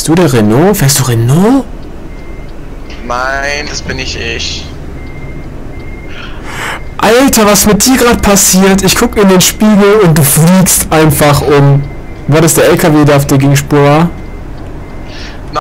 du der Renault? Fährst du Renault? Nein, das bin nicht ich. Alter, was mit dir gerade passiert? Ich guck in den Spiegel und du fliegst einfach um. War das der LKW, der auf der Gegenspur war?